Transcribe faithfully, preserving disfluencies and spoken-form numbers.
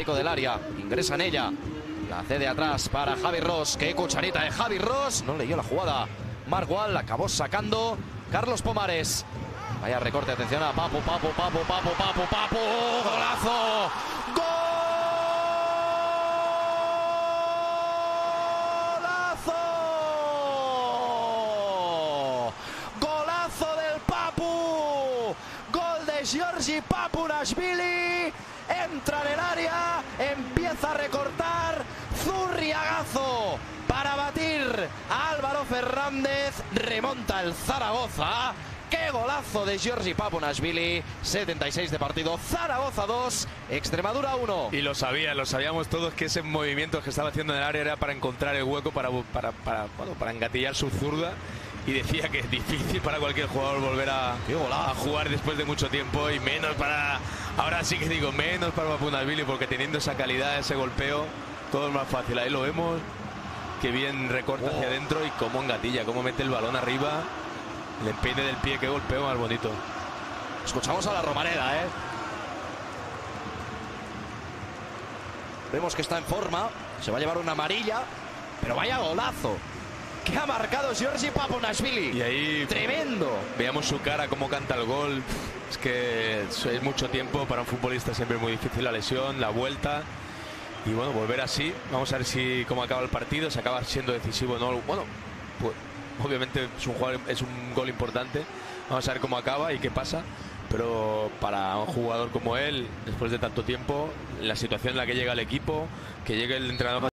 pico del área, ingresa en ella, la cede atrás para Javi Ross. Qué cucharita de Javi Ross, no leyó la jugada Marc Wall, acabó sacando Carlos Pomares. Vaya recorte, atención a Papu, Papu, Papu, Papu, Papu, Papu, golazo, golazo, golazo del Papu, gol de Giorgi Papounaschvili, entra en el área, empieza a recortar, zurriagazo para batir a Álvaro Fernández, remonta el Zaragoza. ¡Qué golazo de Giorgi Papounaschvili! setenta y seis de partido, Zaragoza dos, Extremadura uno. Y lo sabía, lo sabíamos todos que ese movimiento que estaba haciendo en el área era para encontrar el hueco, para, para, para, bueno, para engatillar su zurda. Y decía que es difícil para cualquier jugador volver a, a jugar después de mucho tiempo, y menos para, ahora sí que digo, menos para Papounaschvili, porque teniendo esa calidad, ese golpeo, todo es más fácil. Ahí lo vemos, que bien recorta hacia adentro y cómo engatilla, cómo mete el balón arriba. El empeine del pie, qué golpeo más bonito. Escuchamos a la Romareda, ¿eh? Vemos que está en forma, se va a llevar una amarilla, pero vaya golazo que ha marcado Giorgi Papounaschvili. Y ahí tremendo. Veamos su cara, cómo canta el gol. Es que es mucho tiempo para un futbolista, siempre muy difícil la lesión, la vuelta. Y bueno, volver así, vamos a ver si cómo acaba el partido, si acaba siendo decisivo o no. Bueno, pues obviamente es un, jugador, es un gol importante. Vamos a ver cómo acaba y qué pasa. Pero para un jugador como él, después de tanto tiempo, la situación en la que llega el equipo, que llegue el entrenador